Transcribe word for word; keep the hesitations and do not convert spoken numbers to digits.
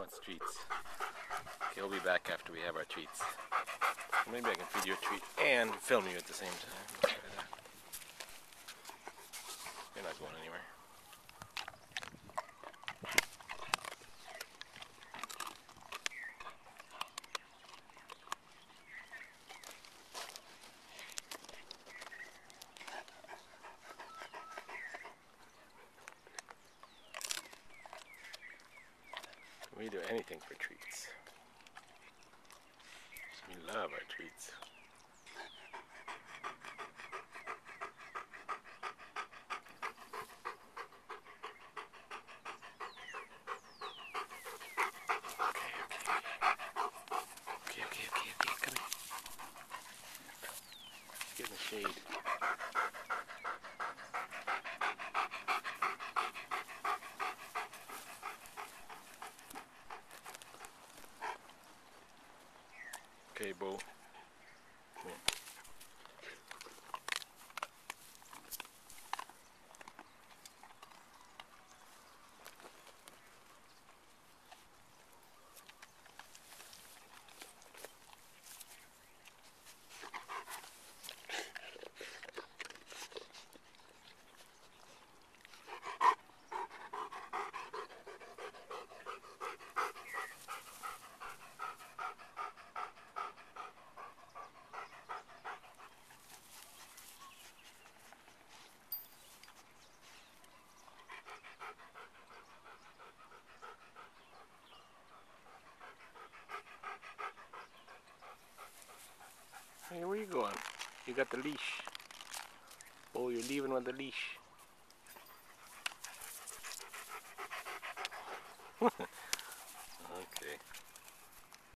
wants treats. Okay, we'll be back after we have our treats. Maybe I can feed you a treat and film you at the same time. Let's try that. You're not going anywhere. We do anything for treats. We love our treats. Okay, okay, okay, okay, okay, come here. Get in the shade. Okay, Beau. Come here. Hey, where you going? You got the leash. Oh, you're leaving with the leash. Okay.